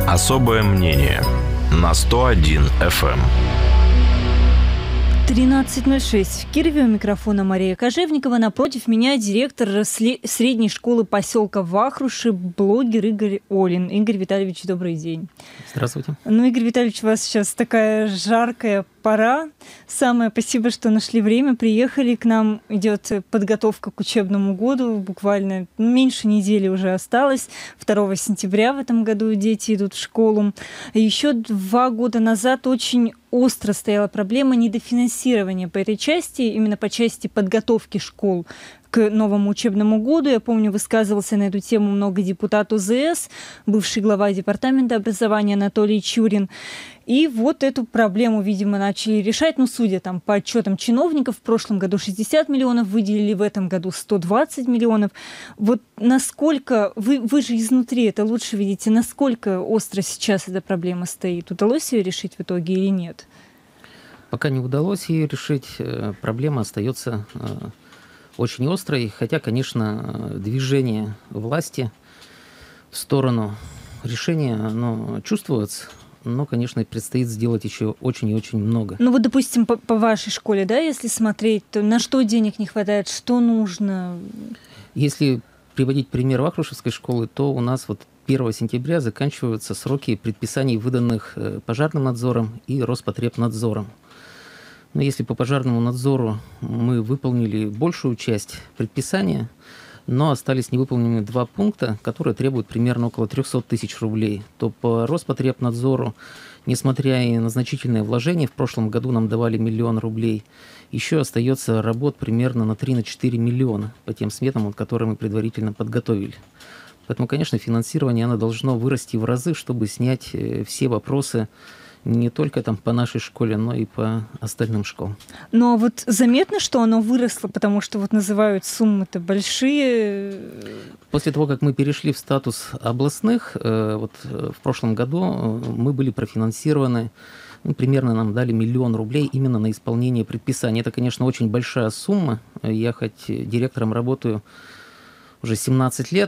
Особое мнение на 101 FM. 13:06 в Кирове. У микрофона Мария Кожевникова. Напротив меня директор средней школы поселка Вахруши, блогер Игорь Олин. Игорь Витальевич, добрый день. Здравствуйте. Игорь Витальевич, у вас сейчас такая жаркая пора. Самое спасибо, что нашли время, приехали к нам. Идет подготовка к учебному году. Буквально меньше недели уже осталось. 2 сентября в этом году дети идут в школу. Еще 2 года назад очень остро стояла проблема недофинансирования по этой части, именно по части подготовки школ к новому учебному году. Я помню, высказывался на эту тему много депутат УЗС, бывший глава департамента образования Анатолий Чурин. И вот эту проблему, видимо, начали решать. Судя по отчетам чиновников, в прошлом году 60 миллионов выделили, в этом году 120 миллионов. Вот насколько, вы же изнутри это лучше видите, насколько остро сейчас эта проблема стоит? Удалось ее решить в итоге или нет? Пока не удалось ее решить, проблема остается очень острой, хотя, конечно, движение власти в сторону решения, оно чувствуется, но, конечно, предстоит сделать еще очень и очень много. Допустим, по вашей школе, да, если смотреть, то на что денег не хватает, что нужно? Если приводить пример Вахрушевской школы, то у нас 1 сентября заканчиваются сроки предписаний, выданных пожарным надзором и Роспотребнадзором. Но если по пожарному надзору мы выполнили большую часть предписания, но остались невыполненными 2 пункта, которые требуют примерно около 300 тысяч рублей, то по Роспотребнадзору, несмотря и на значительные вложения, в прошлом году нам давали 1 000 000 рублей, еще остается работ примерно на 3-4 миллиона по тем сметам, которые мы предварительно подготовили. Поэтому, конечно, финансирование оно должно вырасти в разы, чтобы снять все вопросы не только по нашей школе, но и по остальным школам. Но заметно, что оно выросло, потому что называют суммы-то большие. После того, как мы перешли в статус областных, в прошлом году мы были профинансированы, примерно нам дали 1 000 000 рублей именно на исполнение предписаний. Это, конечно, очень большая сумма. Я хоть директором работаю уже 17 лет,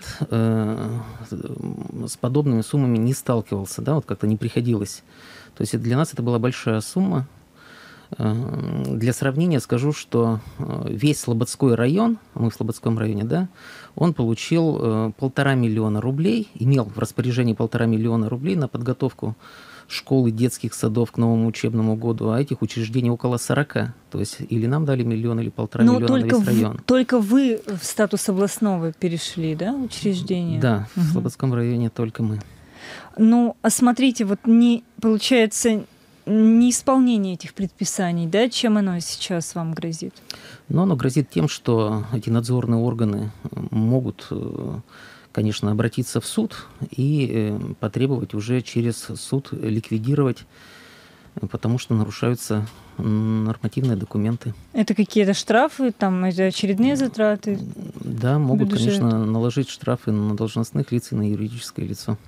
с подобными суммами не сталкивался, как-то не приходилось. То есть для нас это была большая сумма. Для сравнения скажу, что весь Слободской район, мы в Слободском районе, он получил 1,5 миллиона рублей, имел в распоряжении 1,5 миллиона рублей на подготовку школ и детских садов к новому учебному году, а этих учреждений около 40. То есть или нам дали 1 миллион, или 1,5 миллиона на весь район. Только вы в статус областного перешли, учреждения? Да, в Слободском районе только мы. А смотрите, получается, неисполнение этих предписаний, чем оно сейчас вам грозит? Оно грозит тем, что эти надзорные органы могут, конечно, обратиться в суд и потребовать уже через суд ликвидировать, потому что нарушаются нормативные документы. Это какие-то штрафы, это очередные затраты? Да, могут, конечно, наложить штрафы на должностных лиц и на юридическое лицо.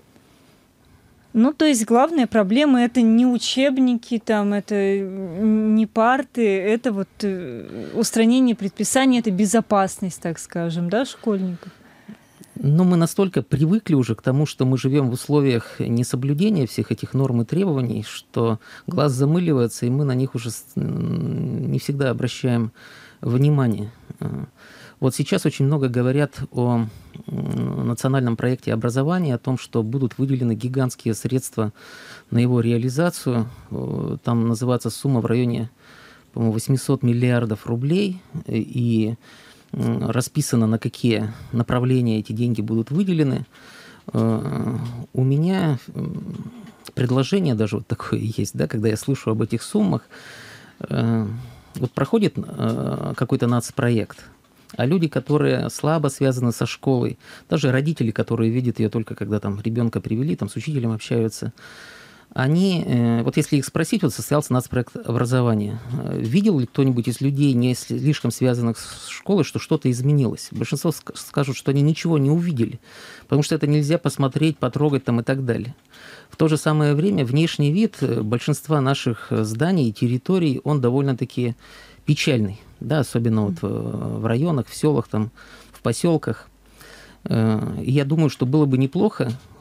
То есть главная проблема — это не учебники, это не парты, это устранение предписаний, это безопасность, так скажем, школьников. Мы настолько привыкли уже к тому, что мы живем в условиях несоблюдения всех этих норм и требований, что глаз замыливается, и мы на них уже не всегда обращаем внимание. Сейчас очень много говорят о национальном проекте образования, о том, что будут выделены гигантские средства на его реализацию. Там называется сумма в районе, по-моему, 800 миллиардов рублей, и расписано, на какие направления эти деньги будут выделены. У меня предложение даже такое есть, когда я слышу об этих суммах. Проходит какой-то нацпроект, а люди, которые слабо связаны со школой, даже родители, которые видят ее только когда ребенка привели, с учителем общаются, они, если их спросить, состоялся нацпроект образования, видел ли кто-нибудь из людей, не слишком связанных с школой, что что-то изменилось? Большинство скажут, что они ничего не увидели, потому что это нельзя посмотреть, потрогать и так далее. В то же самое время внешний вид большинства наших зданий и территорий, он довольно-таки печальный, особенно в районах, в селах, в поселках. Я думаю, что было бы неплохо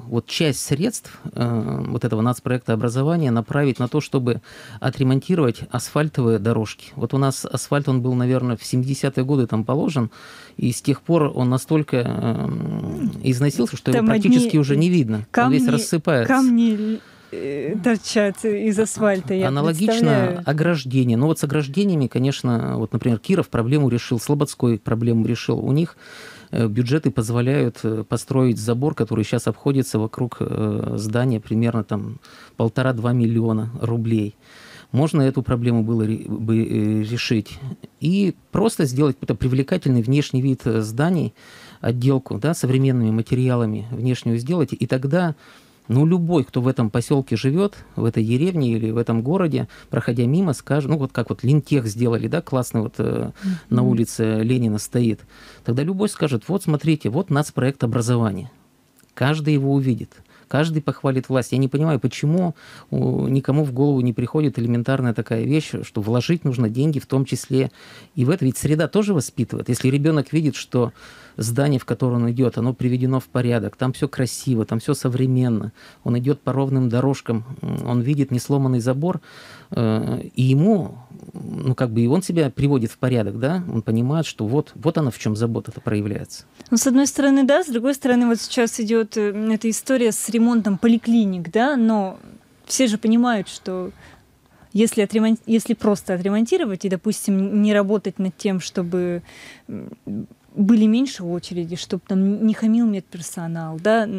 вот часть средств вот этого нацпроекта образования направить на то, чтобы отремонтировать асфальтовые дорожки. Вот у нас асфальт, он был, наверное, в 70-е годы там положен, и с тех пор он настолько износился, что его практически уже не видно. Он весь рассыпается. Камни торчат из асфальта, я Аналогично ограждение. Но вот с ограждениями, конечно, вот, например, Киров проблему решил, Слободской проблему решил. У них бюджеты позволяют построить забор, который сейчас обходится вокруг здания примерно там 1,5-2 миллиона рублей. Можно эту проблему было бы решить. И просто сделать какой-то привлекательный внешний вид зданий, отделку, да, современными материалами внешнюю сделать, и тогда любой, кто в этом поселке живет, в этой деревне или в этом городе, проходя мимо, скажет, вот как вот Линтех сделали, да, классно вот на улице Ленина стоит, тогда любой скажет, вот смотрите, вот нацпроект образования. Каждый его увидит. Каждый похвалит власть. Я не понимаю, почему никому в голову не приходит элементарная такая вещь, что вложить нужно деньги, в том числе и в это. Ведь среда тоже воспитывает. Если ребенок видит, что здание, в которое он идет, оно приведено в порядок, там все красиво, там все современно, он идет по ровным дорожкам, он видит несломанный забор, и ему, и он себя приводит в порядок, да, он понимает, что вот она в чем забота-то проявляется. С одной стороны, да, с другой стороны, вот сейчас идет эта история с ремонтом поликлиник, да, но все же понимают, что если просто отремонтировать и, допустим, не работать над тем, чтобы были меньше очереди, чтобы там не хамил медперсонал, да.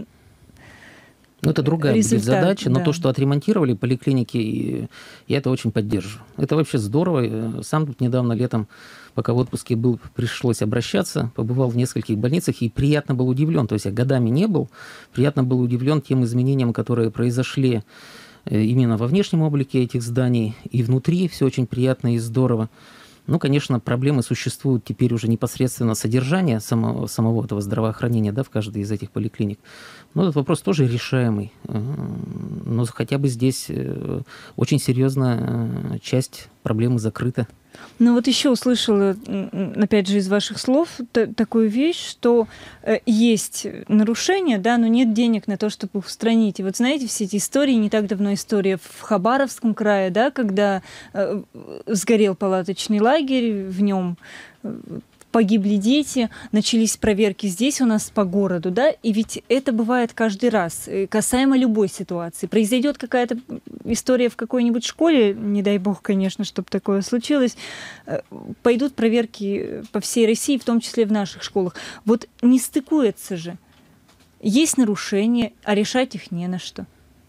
Это другая будет задача, но да. то, что отремонтировали поликлиники, я это очень поддерживаю. Это вообще здорово. Сам тут недавно летом, пока в отпуске был, пришлось обращаться, побывал в нескольких больницах и приятно был удивлен. То есть я годами не был, приятно был удивлен тем изменениям, которые произошли именно во внешнем облике этих зданий и внутри. Все очень приятно и здорово. Конечно, проблемы существуют теперь уже непосредственно содержания самого этого здравоохранения, да, в каждой из этих поликлиник. Но этот вопрос тоже решаемый. Но хотя бы здесь очень серьезная часть проблемы закрыта. Вот еще услышала, опять же, из ваших слов такую вещь, что есть нарушения, да, но нет денег на то, чтобы их устранить. И вот знаете, все эти истории, не так давно история в Хабаровском крае, да, когда сгорел палаточный лагерь, в нем погибли дети, начались проверки здесь у нас по городу, да, и ведь это бывает каждый раз, касаемо любой ситуации. Произойдет какая-то история в какой-нибудь школе, не дай бог, конечно, чтобы такое случилось, пойдут проверки по всей России, в том числе в наших школах. Вот не стыкуется же. Есть нарушения, а решать их не на что.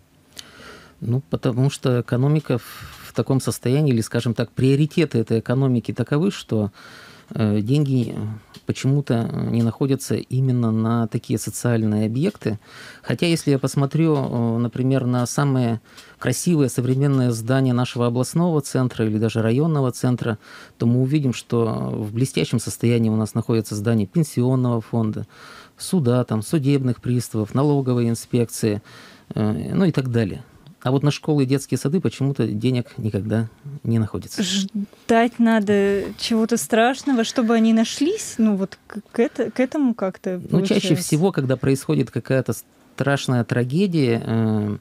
Потому что экономика в таком состоянии, или, скажем так, приоритеты этой экономики таковы, что деньги почему-то не находятся именно на такие социальные объекты. Хотя, если я посмотрю, например, на самые красивые современные здания нашего областного центра или даже районного центра, то мы увидим, что в блестящем состоянии у нас находятся здания пенсионного фонда, суда, судебных приставов, налоговой инспекции, и так далее. А вот на школы и детские сады почему-то денег никогда не находится. Ждать надо чего-то страшного, чтобы они нашлись? К этому как-то получается. Чаще всего, когда происходит какая-то страшная трагедия,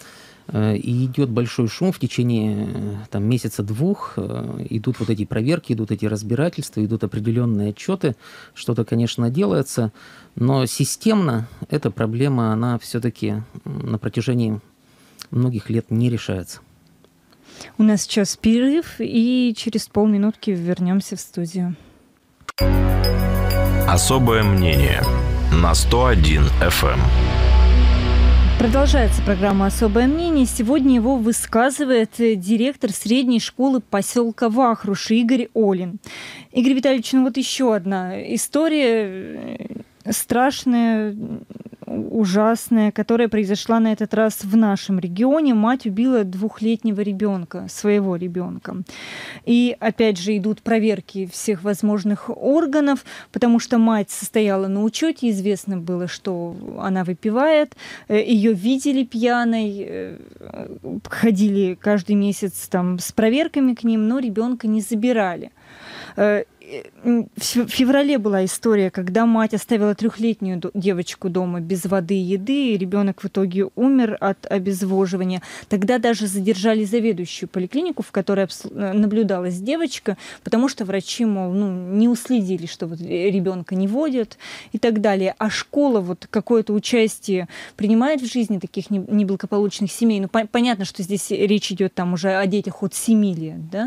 и идет большой шум в течение месяца-двух, идут вот эти проверки, идут эти разбирательства, идут определенные отчеты, что-то, конечно, делается, но системно эта проблема, она все-таки на протяжении многих лет не решается. У нас сейчас перерыв, и через полминутки вернемся в студию. Особое мнение на 101 FM. Продолжается программа «Особое мнение». Сегодня его высказывает директор средней школы поселка Вахруш Игорь Олин. Игорь Витальевич, еще одна история страшная, ужасная, которая произошла на этот раз в нашем регионе. Мать убила 2-летнего ребенка, своего ребенка. И опять же идут проверки всех возможных органов, потому что мать состояла на учете, известно было, что она выпивает, ее видели пьяной, ходили каждый месяц с проверками к ним, но ребенка не забирали. в феврале была история, когда мать оставила 3-летнюю девочку дома без воды и еды, и ребенок в итоге умер от обезвоживания. Тогда даже задержали заведующую поликлинику, в которой наблюдалась девочка, потому что врачи, мол, не уследили, что вот ребенка не водят и так далее. А школа вот какое-то участие принимает в жизни таких неблагополучных семей? Ну, понятно, что здесь речь идет там уже о детях от 7 лет, да?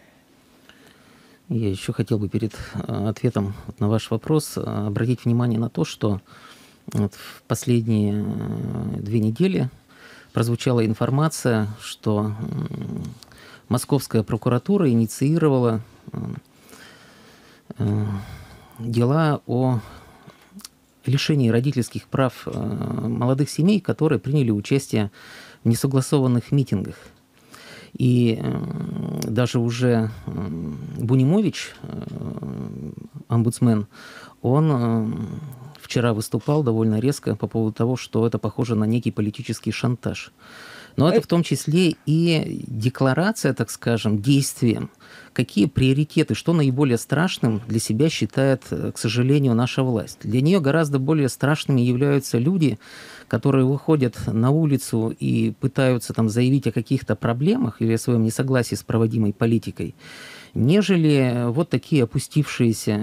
Я еще хотел бы перед ответом на ваш вопрос обратить внимание на то, что вот в последние 2 недели прозвучала информация, что Московская прокуратура инициировала дела о лишении родительских прав молодых семей, которые приняли участие в несогласованных митингах. И даже уже Бунимович, омбудсмен, он вчера выступал довольно резко по поводу того, что это похоже на некий политический шантаж. Но это в том числе и декларация, так скажем, действием, какие приоритеты, что наиболее страшным для себя считает, к сожалению, наша власть. Для нее гораздо более страшными являются люди, которые выходят на улицу и пытаются там заявить о каких-то проблемах или о своем несогласии с проводимой политикой, нежели вот такие опустившиеся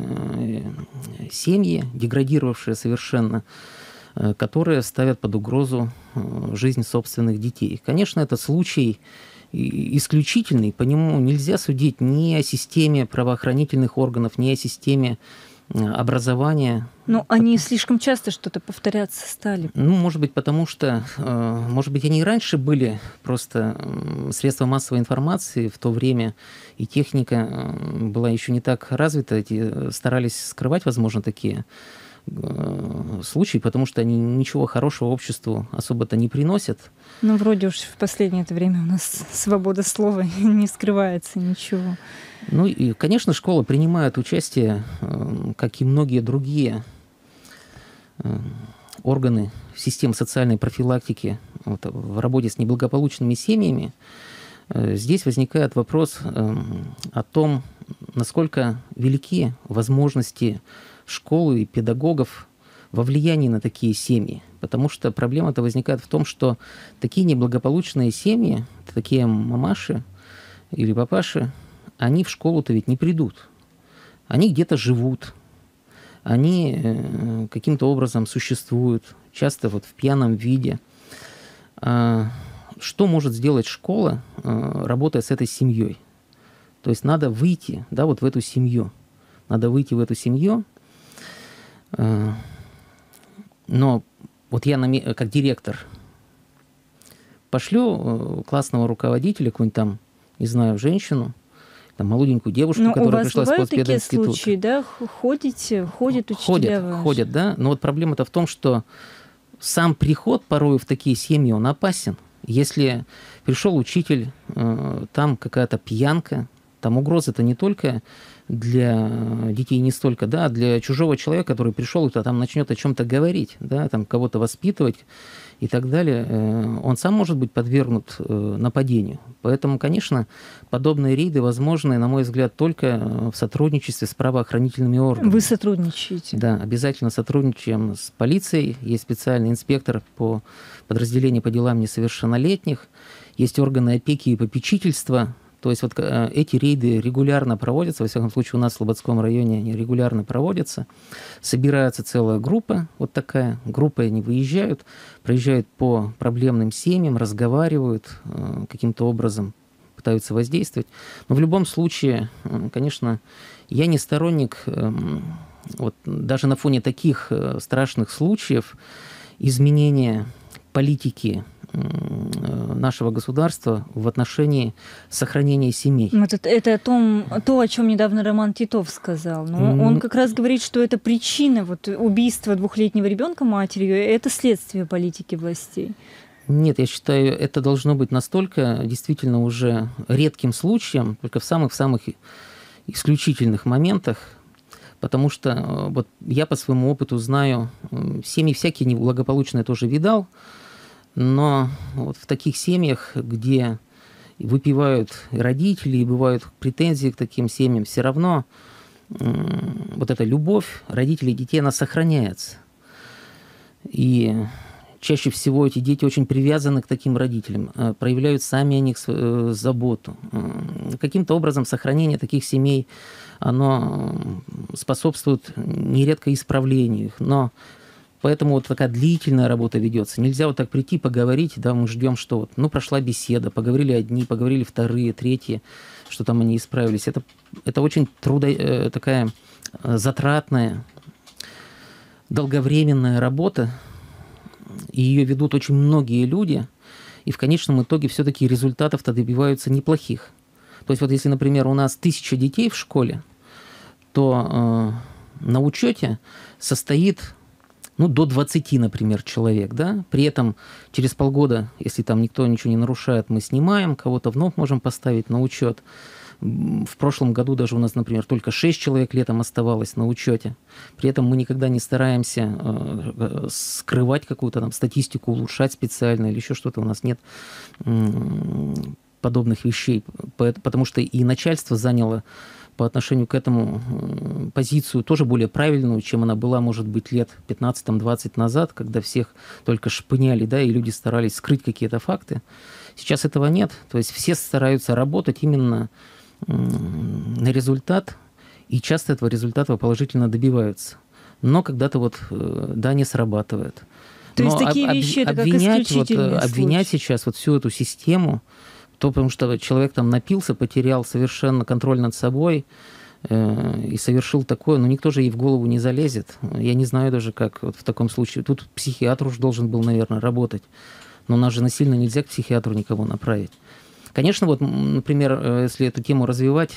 семьи, деградировавшие совершенно, которые ставят под угрозу жизнь собственных детей. Конечно, это случай исключительный, по нему нельзя судить ни о системе правоохранительных органов, ни о системе образования. Но они слишком часто что-то повторяться стали. Ну, может быть, потому что, может быть, они и раньше были просто средства массовой информации в то время, и техника была еще не так развита, старались скрывать, возможно, такие случаи, потому что они ничего хорошего обществу особо-то не приносят. Ну, вроде уж в последнее время у нас свобода слова, не скрывается ничего. Ну и, конечно, школа принимает участие, как и многие другие органы системы социальной профилактики вот, в работе с неблагополучными семьями. Здесь возникает вопрос о том, насколько велики возможности школы и педагогов во влиянии на такие семьи. Потому что проблема-то возникает в том, что такие неблагополучные семьи, такие мамаши или папаши, они в школу-то ведь не придут. Они где-то живут, они каким-то образом существуют, часто вот в пьяном виде. Что может сделать школа, работая с этой семьей? То есть надо выйти, да, вот в эту семью. Надо выйти в эту семью. Но вот я как директор пошлю классного руководителя, какую-нибудь там, не знаю, женщину, там, молоденькую девушку, которая пришла с пединститута. У вас бывают такие случаи, да? Ходят учителя ваши? Ходят, да. Но вот проблема-то в том, что сам приход порой в такие семьи, он опасен. Если пришел учитель, там какая-то пьянка, там угроза-то не только для детей, не столько, да, а для чужого человека, который пришел и там начнет о чем-то говорить, да, там кого-то воспитывать и так далее, он сам может быть подвергнут нападению. Поэтому, конечно, подобные рейды возможны, на мой взгляд, только в сотрудничестве с правоохранительными органами. Вы сотрудничаете? Да, обязательно сотрудничаем с полицией. Есть специальный инспектор по подразделению по делам несовершеннолетних, есть органы опеки и попечительства. То есть вот эти рейды регулярно проводятся, во всяком случае у нас в Слободском районе они регулярно проводятся. Собирается целая группа, вот такая группа, они выезжают, проезжают по проблемным семьям, разговаривают, каким-то образом пытаются воздействовать. Но в любом случае, конечно, я не сторонник, вот даже на фоне таких страшных случаев, изменения политики нашего государства в отношении сохранения семей. Это то, о чем недавно Роман Титов сказал. Но он как раз говорит, что это причина вот, убийства 2-летнего ребенка матерью, это следствие политики властей. Нет, я считаю, это должно быть настолько действительно уже редким случаем, только в самых-самых исключительных моментах, потому что вот я по своему опыту знаю, семьи всякие неблагополучные тоже видал, но вот в таких семьях, где выпивают родители и бывают претензии к таким семьям, все равно вот эта любовь родителей и детей, она сохраняется. И чаще всего эти дети очень привязаны к таким родителям, проявляют сами о них заботу. Каким-то образом сохранение таких семей, оно способствует нередко исправлению их. Но поэтому вот такая длительная работа ведется. Нельзя вот так прийти, поговорить, да, мы ждем, что вот, ну, прошла беседа, поговорили одни, поговорили вторые, третьи, что там они исправились. Это очень такая затратная, долговременная работа, и ее ведут очень многие люди, и в конечном итоге все-таки результатов-то добиваются неплохих. То есть вот если, например, у нас 1000 детей в школе, то на учете состоит до 20, например, человек. Да? При этом через полгода, если там никто ничего не нарушает, мы снимаем, кого-то вновь можем поставить на учет. В прошлом году даже у нас, например, только 6 человек летом оставалось на учете. При этом мы никогда не стараемся скрывать какую-то там статистику, улучшать специально или еще что-то. У нас нет подобных вещей. Потому что и начальство заняло по отношению к этому позицию тоже более правильную, чем она была, может быть, лет 15-20 назад, когда всех только шпыняли, да, и люди старались скрыть какие-то факты. Сейчас этого нет. То есть все стараются работать именно на результат, и часто этого результата положительно добиваются. Но когда-то не срабатывает. То есть такие вещи это как исключительные обвинять случаи. сейчас всю эту систему, потому что человек там напился, потерял совершенно контроль над собой и совершил такое, но никто же ей в голову не залезет. Я не знаю даже, как в таком случае. Тут психиатр уж должен был, наверное, работать. Но у нас же насильно нельзя к психиатру никого направить. Конечно, например, если эту тему развивать,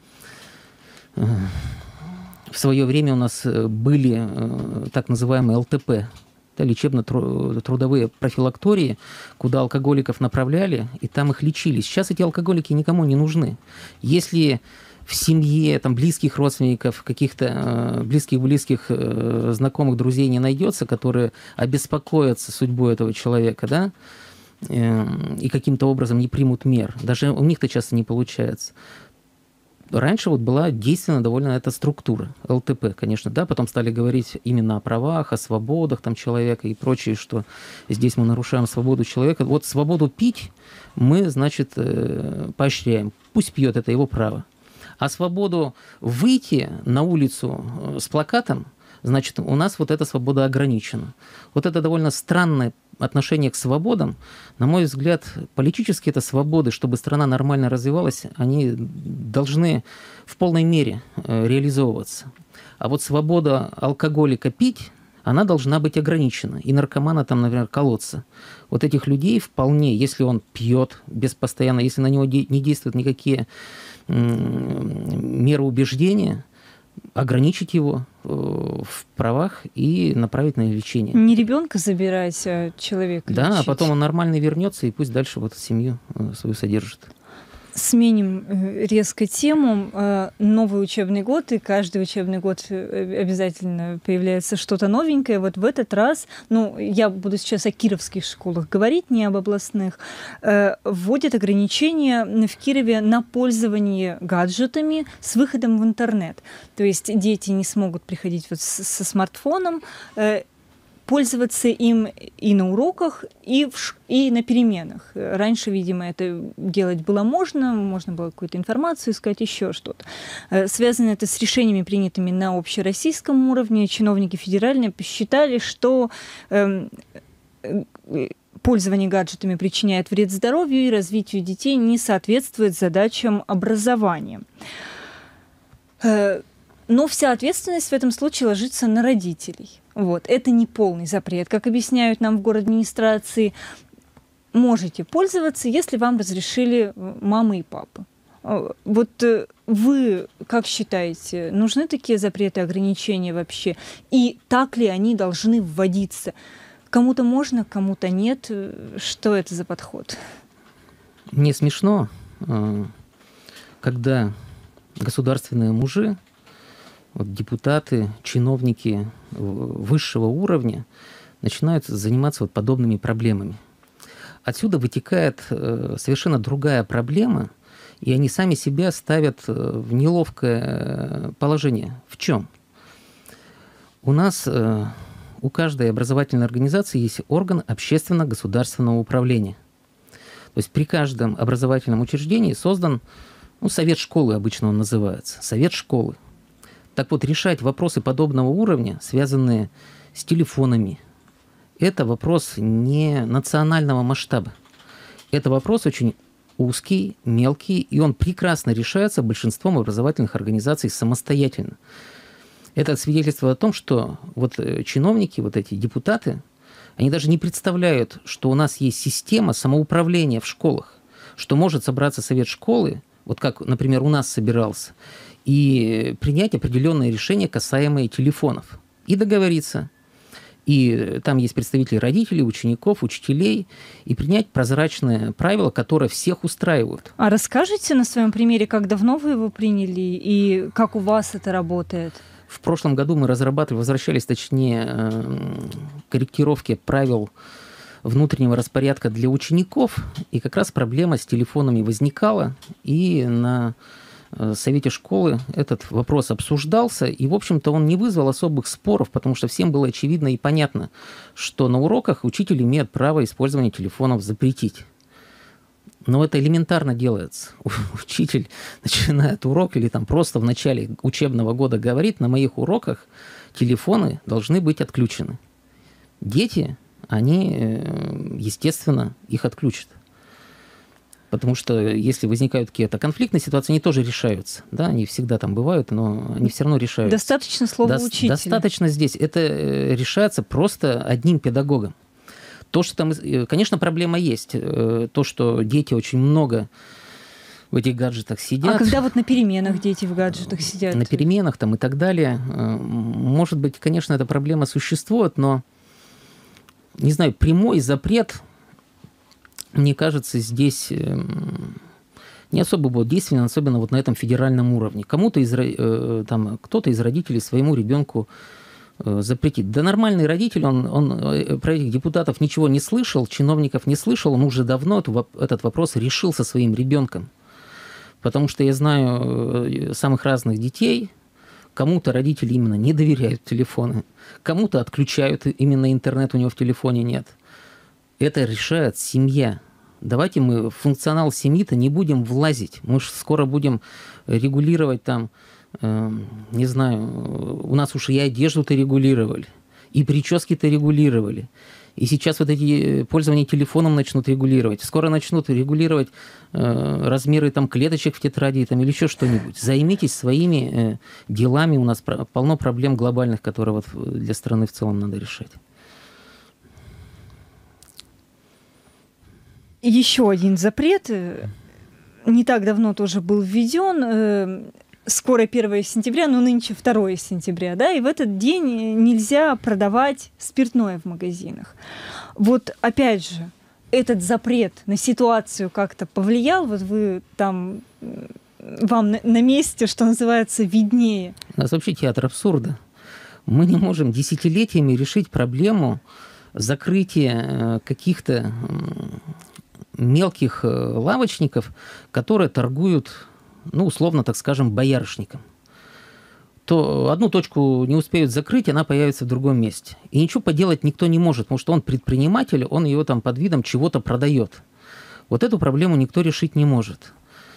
в свое время у нас были так называемые ЛТП, да, лечебно-трудовые профилактории, куда алкоголиков направляли, и там их лечили. Сейчас эти алкоголики никому не нужны. Если в семье там, близких родственников, каких-то близких знакомых, друзей не найдется, которые обеспокоятся судьбой этого человека, да, и каким-то образом не примут мер. Даже у них-то часто не получается. Раньше была действенна довольно эта структура, ЛТП, конечно, да, потом стали говорить именно о правах, о свободах там, человека и прочее, что здесь мы нарушаем свободу человека. Вот свободу пить мы, значит, поощряем. Пусть пьет, это его право. А свободу выйти на улицу с плакатом, значит, у нас эта свобода ограничена. Это довольно странное отношение к свободам. На мой взгляд, политические это свободы, чтобы страна нормально развивалась, они должны в полной мере реализовываться. А свобода алкоголика пить, она должна быть ограничена. И наркомана там, например, колоться. Этих людей вполне, если он пьет постоянно, если на него не действуют никакие меры убеждения, ограничить его в правах и направить на лечение. Не ребенка забирать, а человека да, лечить. А потом он нормально вернется и пусть дальше семью свою содержит. Сменим резко тему. Новый учебный год, и каждый учебный год обязательно появляется что-то новенькое. В этот раз, я буду сейчас о кировских школах говорить, не об областных, вводят ограничения в Кирове на пользование гаджетами с выходом в интернет. То есть дети не смогут приходить со смартфоном, пользоваться им и на уроках, и на переменах. Раньше, видимо, это делать было можно было какую-то информацию искать, еще что-то. Связано это с решениями, принятыми на общероссийском уровне. Чиновники федеральные посчитали, что пользование гаджетами причиняет вред здоровью и развитию детей, не соответствует задачам образования. Но вся ответственность в этом случае ложится на родителей. Это не полный запрет. Как объясняют нам в городадминистрации, можете пользоваться, если вам разрешили мама и папа. Вы как считаете, нужны такие запреты, ограничения вообще? И так ли они должны вводиться? Кому-то можно, кому-то нет. Что это за подход? Мне смешно, когда государственные мужи, депутаты, чиновники высшего уровня начинают заниматься подобными проблемами. Отсюда вытекает совершенно другая проблема, И они сами себя ставят в неловкое положение. В чем? У нас, у каждой образовательной организации есть орган общественно-государственного управления. То есть при каждом образовательном учреждении создан, совет школы обычно он называется, совет школы. Так вот, решать вопросы подобного уровня, связанные с телефонами, это вопрос не национального масштаба. Это вопрос очень узкий, мелкий, и он прекрасно решается большинством образовательных организаций самостоятельно. Это свидетельствует о том, что вот чиновники, вот эти депутаты, они даже не представляют, что у нас есть система самоуправления в школах, что может собраться совет школы, вот как, например, у нас собирался, и принять определенные решения, касаемые телефонов, и договориться. И там есть представители родителей, учеников, учителей, и принять прозрачные правила, которые всех устраивают. А расскажите на своем примере, как давно вы его приняли и как у вас это работает? В прошлом году мы возвращались, точнее, к корректировке правил внутреннего распорядка для учеников, и как раз проблема с телефонами возникала, и на совете школы этот вопрос обсуждался, и, в общем-то, он не вызвал особых споров, потому что всем было очевидно и понятно, что на уроках учитель имеет право использования телефонов запретить. Но это элементарно делается. Учитель начинает урок или там просто в начале учебного года говорит, на моих уроках телефоны должны быть отключены. Дети, они, естественно, их отключат. Потому что если возникают какие-то конфликтные ситуации, они тоже решаются. Да, они всегда там бывают, но они все равно решаются. Достаточно слова учителя. Достаточно здесь. Это решается просто одним педагогом. То, что там, конечно, проблема есть. То, что дети очень много в этих гаджетах сидят. А когда вот на переменах дети в гаджетах сидят? На переменах там и так далее. Может быть, конечно, эта проблема существует, но, не знаю, прямой запрет, мне кажется, здесь не особо будет действенен, особенно вот на этом федеральном уровне. Кто-то из родителей своему ребенку запретить. Да нормальный родитель, он про этих депутатов ничего не слышал, чиновников не слышал, он уже давно этот вопрос решил со своим ребенком. Потому что я знаю самых разных детей, кому-то родители именно не доверяют телефоны, кому-то отключают именно интернет, у него в телефоне нет. Это решает семья. Давайте мы в функционал семьи-то не будем влазить. Мы же скоро будем регулировать там, не знаю, у нас уж и одежду-то регулировали, и прически-то регулировали. И сейчас вот эти пользования телефоном начнут регулировать. Скоро начнут регулировать размеры там, клеточек в тетради там, или еще что-нибудь. Займитесь своими делами. У нас полно проблем глобальных, которые вот для страны в целом надо решать. Еще один запрет не так давно тоже был введен. Скоро 1 сентября, но нынче 2 сентября, да, и в этот день нельзя продавать спиртное в магазинах. Вот опять же, этот запрет на ситуацию как-то повлиял? Вот вы там, вам на месте, что называется, виднее. У нас вообще театр абсурда. Мы не можем десятилетиями решить проблему закрытия каких-то мелких лавочников, которые торгуют, условно, так скажем, боярышником. То одну точку не успеют закрыть, она появится в другом месте. И ничего поделать никто не может, потому что он предприниматель, он ее там под видом чего-то продает. Вот эту проблему никто решить не может.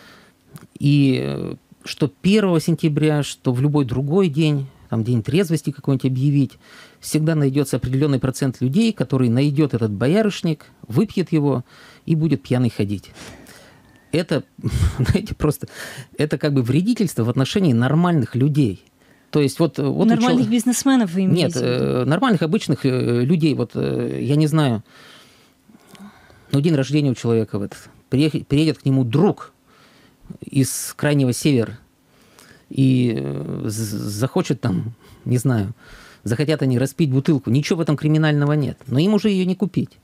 И что 1 сентября, что в любой другой день, там день трезвости какой-нибудь объявить, всегда найдется определенный процент людей, который найдет этот боярышник, выпьет его и будет пьяный ходить. Это, знаете, просто, это как бы вредительство в отношении нормальных людей. То есть вот нормальных бизнесменов вы имеете? Нет, нормальных, обычных людей. Вот я не знаю, день рождения у человека, приедет к нему друг из крайнего севера и захочет там, не знаю, захотят они распить бутылку. Ничего в этом криминального нет. Но им уже ее не купить.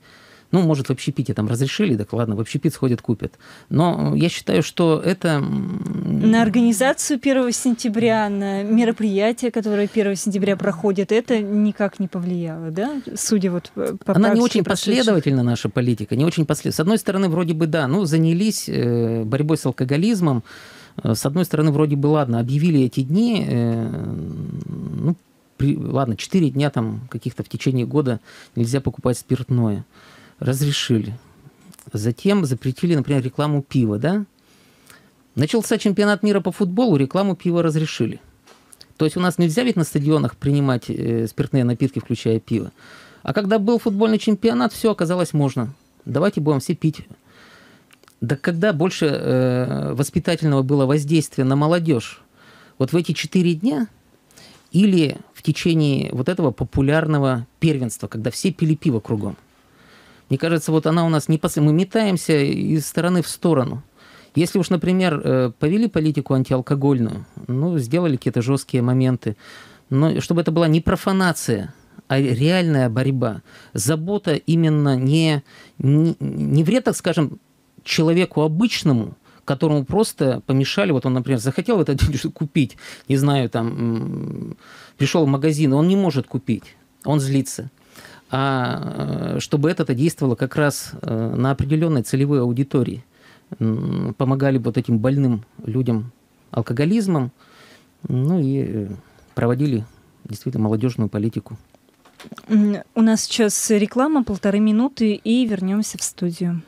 Ну, может, в общепите там разрешили, так ладно, в общепит сходят, купят. Но я считаю, что это... На организацию 1 сентября, на мероприятие, которое 1 сентября проходит, это никак не повлияло, да? Судя вот по Она не очень прошедших. последовательна, наша политика, не очень последовательна. С одной стороны, вроде бы, да, ну, занялись борьбой с алкоголизмом. С одной стороны, вроде бы, ладно, объявили эти дни, ну, ладно, 4 дня там каких-то в течение года нельзя покупать спиртное. Разрешили. Затем запретили, например, рекламу пива, да? Начался чемпионат мира по футболу, рекламу пива разрешили. То есть у нас нельзя ведь на стадионах принимать спиртные напитки, включая пиво. А когда был футбольный чемпионат, все оказалось можно. Давайте будем все пить. Да когда больше воспитательного было воздействия на молодежь? Вот в эти 4 дня или в течение вот этого популярного первенства, когда все пили пиво кругом? Мне кажется, вот она у нас не мы метаемся из стороны в сторону. Если уж, например, повели политику антиалкогольную, ну, сделали какие-то жесткие моменты, но чтобы это была не профанация, а реальная борьба, забота именно не вред, так скажем, человеку обычному, которому просто помешали, вот он, например, захотел в этот день купить, не знаю, там, пришел в магазин, он не может купить, он злится. А чтобы это действовало как раз на определенной целевой аудитории, помогали вот этим больным людям алкоголизмом, ну и проводили действительно молодежную политику. У нас сейчас реклама, 1,5 минуты, и вернемся в студию.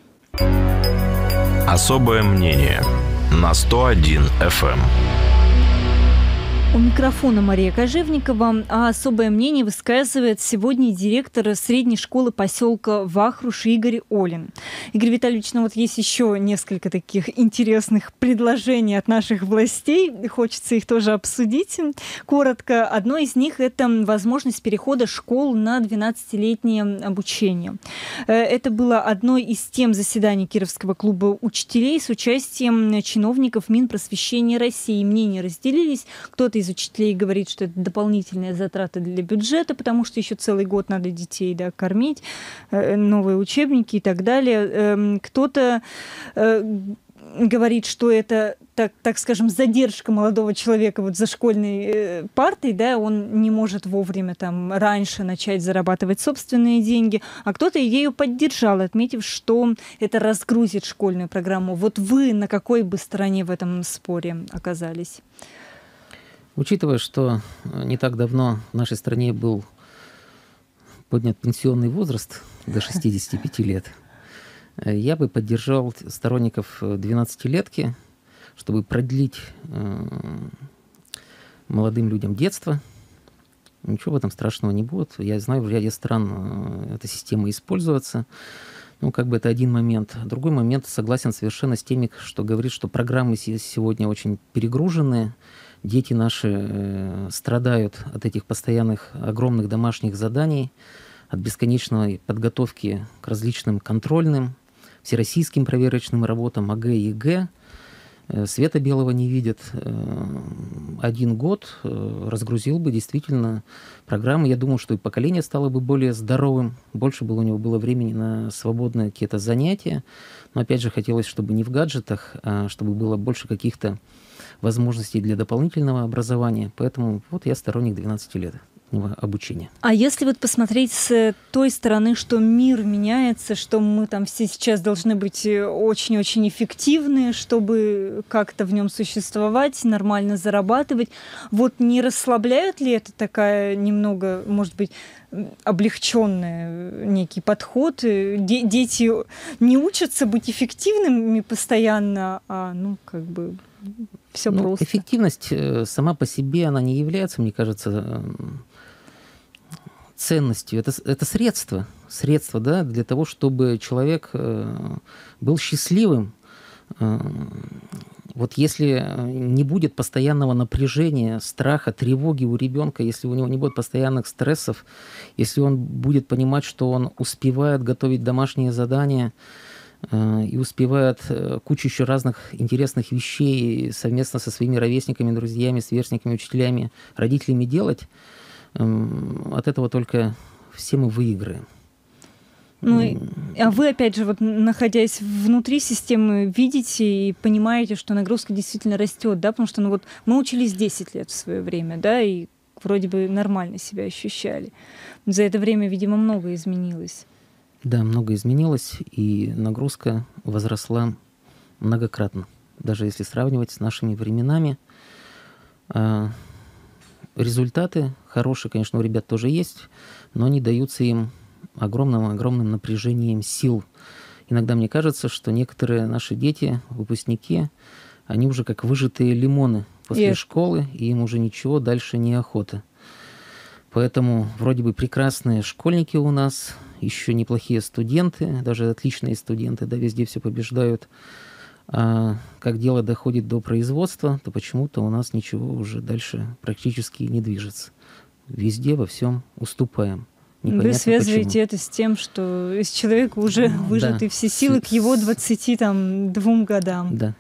Особое мнение на 101 FM. У микрофона Мария Кожевникова, а особое мнение высказывает сегодня директор средней школы поселка Вахруш Игорь Олин. Игорь Витальевич, ну вот есть еще несколько таких интересных предложений от наших властей. Хочется их тоже обсудить коротко. Одно из них – это возможность перехода школ на 12-летнее обучение. Это было одной из тем заседаний Кировского клуба учителей с участием чиновников Минпросвещения России. Мнения разделились. Кто-то из учителей говорит, что это дополнительные затраты для бюджета, потому что еще целый год надо детей, да, кормить, новые учебники и так далее. Кто-то говорит, что это, так скажем, задержка молодого человека вот за школьной партой, да, он не может вовремя там раньше начать зарабатывать собственные деньги, а кто-то идею поддержал, отметив, что это разгрузит школьную программу. Вот вы на какой бы стороне в этом споре оказались? Учитывая, что не так давно в нашей стране был поднят пенсионный возраст до 65 лет, я бы поддержал сторонников 12-летки, чтобы продлить молодым людям детство. Ничего в этом страшного не будет. Я знаю, в ряде стран эта система используется. Ну, как бы это один момент. Другой момент, согласен совершенно с теми, что говорит, что программы сегодня очень перегруженные. Дети наши страдают от этих постоянных огромных домашних заданий, от бесконечной подготовки к различным контрольным, всероссийским проверочным работам, АГ и ЕГЭ. Света белого не видят. 1 год разгрузил бы действительно программы. Я думаю, что и поколение стало бы более здоровым, больше бы у него было времени на свободные какие-то занятия. Но опять же хотелось, чтобы не в гаджетах, а чтобы было больше каких-то возможностей для дополнительного образования. Поэтому вот я сторонник 12-летнего обучения. А если вот посмотреть с той стороны, что мир меняется, что мы там все сейчас должны быть очень-очень эффективны, чтобы как-то в нем существовать, нормально зарабатывать, вот не расслабляет ли это такая немного, может быть, облегченный некий подход? Дети не учатся быть эффективными постоянно, а как бы все просто. Эффективность сама по себе, она не является, мне кажется, ценностью. Это средство, да, для того, чтобы человек был счастливым. Вот если не будет постоянного напряжения, страха, тревоги у ребенка, если у него не будет постоянных стрессов, если он будет понимать, что он успевает готовить домашние задания и успевает кучу еще разных интересных вещей совместно со своими ровесниками, друзьями, сверстниками, учителями, родителями делать, от этого только все мы выиграем. Ну, а вы, опять же, вот находясь внутри системы, видите и понимаете, что нагрузка действительно растет, да, потому что, ну вот, мы учились 10 лет в свое время, да, и вроде бы нормально себя ощущали. За это время, видимо, многое изменилось. Да, многое изменилось, и нагрузка возросла многократно. Даже если сравнивать с нашими временами. Результаты хорошие, конечно, у ребят тоже есть, но они даются им огромным напряжением сил. Иногда мне кажется, что некоторые наши дети, выпускники, они уже как выжатые лимоны после школы, и им уже ничего дальше не охота. Поэтому вроде бы прекрасные школьники у нас, еще неплохие студенты, даже отличные студенты, да, везде все побеждают. А как дело доходит до производства, то почему-то у нас ничего уже дальше практически не движется. Везде во всем уступаем. Непонятно Вы связываете почему. это с тем, что из человека уже выжаты все силы к его 22 годам. Да.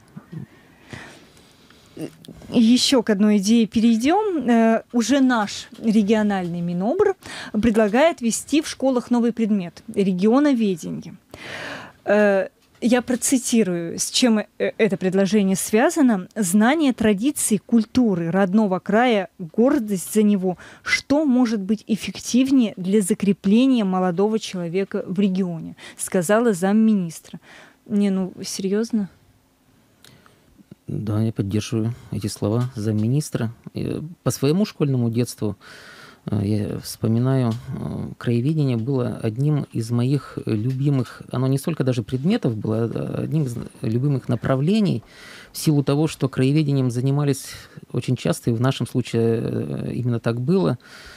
Еще к одной идее перейдем. Уже наш региональный Минобр предлагает ввести в школах новый предмет – регионоведение. Я процитирую, с чем это предложение связано. Знание традиций, культуры родного края, гордость за него. Что может быть эффективнее для закрепления молодого человека в регионе, сказала замминистра. Не, ну, серьезно? Да, я поддерживаю эти слова замминистра. По своему школьному детству я вспоминаю, краеведение было одним из моих любимых, оно не столько даже предметов было, а одним из любимых направлений, в силу того, что краеведением занимались очень часто, и в нашем случае именно так было,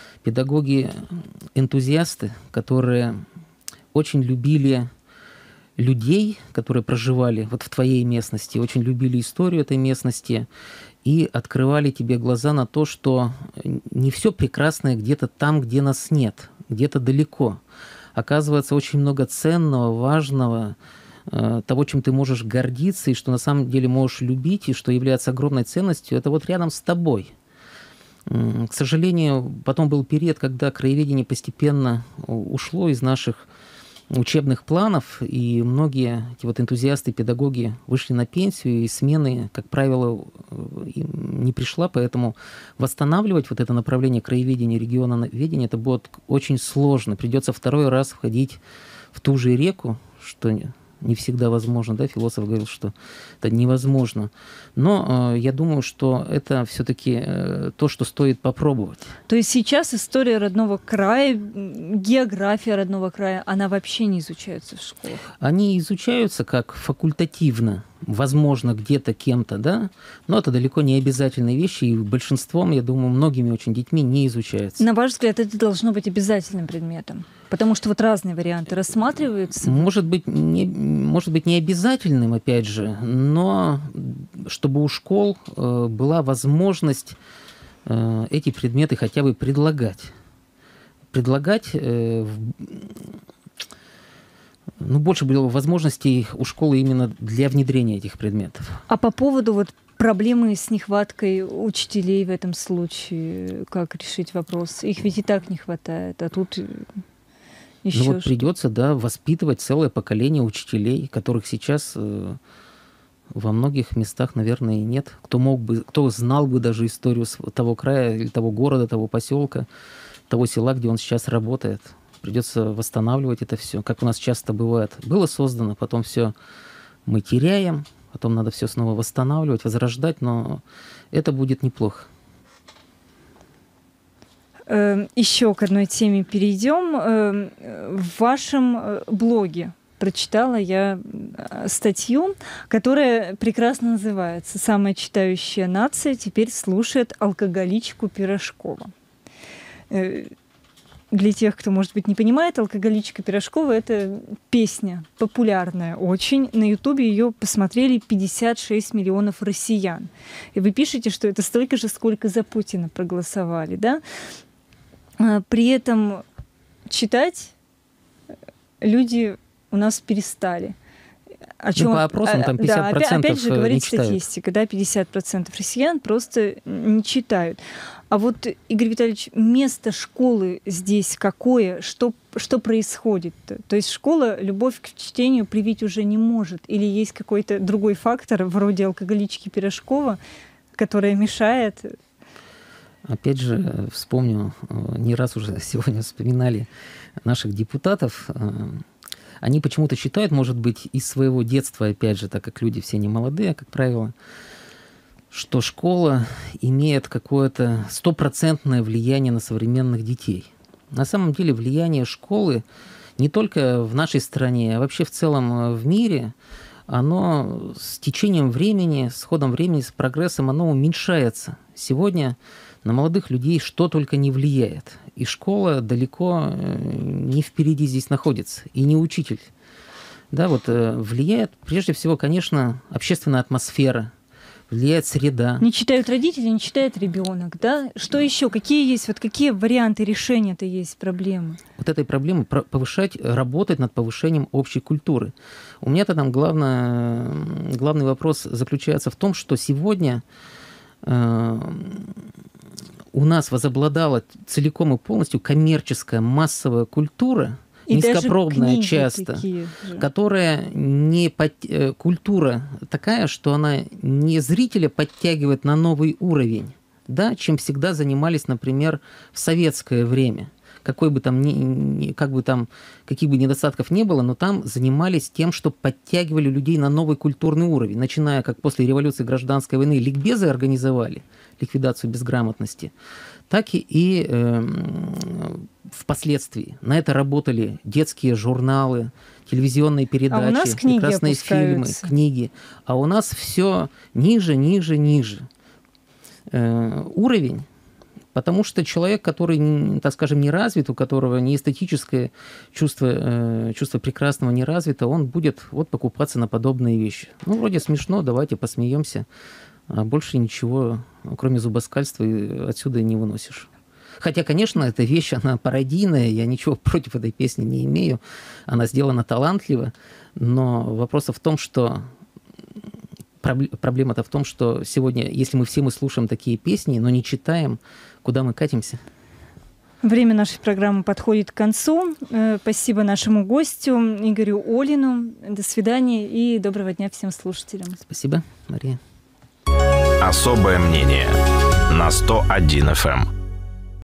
педагоги-энтузиасты, которые очень любили людей, которые проживали вот в твоей местности, очень любили историю этой местности, и открывали тебе глаза на то, что не все прекрасное где-то там, где нас нет, где-то далеко. Оказывается, очень много ценного, важного, того, чем ты можешь гордиться, и что на самом деле можешь любить, и что является огромной ценностью, это вот рядом с тобой. К сожалению, потом был период, когда краеведение постепенно ушло из наших учебных планов, и многие эти вот энтузиасты, педагоги вышли на пенсию, и смены, как правило, им не пришла, поэтому восстанавливать вот это направление краеведения, регионоведения, это будет очень сложно. Придется второй раз входить в ту же реку, что не всегда возможно, да, философ говорил, что это невозможно. Но я думаю, что это все-таки то, что стоит попробовать. То есть сейчас история родного края, география родного края, она вообще не изучается в школах? Они изучаются как факультативно, возможно, где-то кем-то, да, но это далеко не обязательные вещи, и большинством, я думаю, многими очень детьми не изучается. На ваш взгляд, это должно быть обязательным предметом? Потому что вот разные варианты рассматриваются. Может быть, не обязательным, опять же, но чтобы у школ была возможность эти предметы хотя бы предлагать. Больше было возможностей у школы именно для внедрения этих предметов. А по поводу вот проблемы с нехваткой учителей в этом случае, как решить вопрос? Их ведь и так не хватает, а тут... Еще придется, да, воспитывать целое поколение учителей, которых сейчас во многих местах, наверное, и нет. Кто знал бы даже историю того края, или того города, того поселка, того села, где он сейчас работает. Придется восстанавливать это все, как у нас часто бывает. Было создано, потом все мы теряем, потом надо все снова восстанавливать, возрождать, но это будет неплохо. Еще к одной теме перейдем. В вашем блоге прочитала я статью, которая прекрасно называется «Самая читающая нация теперь слушает алкоголичку Пирожкова». Для тех, кто, может быть, не понимает, алкоголичка Пирожкова — это песня популярная очень. На Ютубе ее посмотрели 56 миллионов россиян. И вы пишете, что это столько же, сколько за Путина проголосовали, да? При этом читать люди у нас перестали. По опросам там 50% опять же говорит не читают. Статистика, да, 50% россиян просто не читают. А вот, Игорь Витальевич, место школы здесь какое? Что происходит? То есть школа любовь к чтению привить уже не может? Или есть какой-то другой фактор, вроде алкоголички Пирожкова, которая мешает? Опять же, вспомню, не раз уже сегодня вспоминали наших депутатов. Они почему-то считают, может быть, из своего детства, опять же, так как люди все не молодые, как правило, что школа имеет какое-то стопроцентное влияние на современных детей. На самом деле влияние школы не только в нашей стране, а вообще в целом в мире, оно с течением времени, с ходом времени, с прогрессом, оно уменьшается. Сегодня на молодых людей что только не влияет. И школа далеко не впереди здесь находится, и не учитель. Да, вот влияет прежде всего, конечно, общественная атмосфера, влияет среда. Не читают родители, не читает ребенок, да? Что еще? Какие есть, вот какие варианты решения-то есть проблемы? Вот этой проблемы работать над повышением общей культуры. У меня-то там главный вопрос заключается в том, что сегодня у нас возобладала целиком и полностью коммерческая массовая культура, и низкопробная часто, которая культура такая, что она не зрителя подтягивает на новый уровень, да, чем всегда занимались, например, в советское время. Каких бы недостатков не было, но там занимались тем, что подтягивали людей на новый культурный уровень, начиная, как после революции гражданской войны ликбезы организовали, ликвидацию безграмотности, так и впоследствии. На это работали детские журналы, телевизионные передачи, прекрасные фильмы, книги. А у нас все ниже уровень. Потому что человек, который, так скажем, не развит, у которого не эстетическое чувство прекрасного не развито, он будет покупаться на подобные вещи. Ну, вроде смешно, давайте посмеемся, а больше ничего, кроме зубоскальства, отсюда и не выносишь. Хотя, конечно, эта вещь, она пародийная, я ничего против этой песни не имею, она сделана талантливо, но вопрос в том, что проблема-то в том, что сегодня, если мы слушаем такие песни, но не читаем, куда мы катимся? Время нашей программы подходит к концу. Спасибо нашему гостю Игорю Олину. До свидания и доброго дня всем слушателям. Спасибо, Мария. Особое мнение на 101 FM.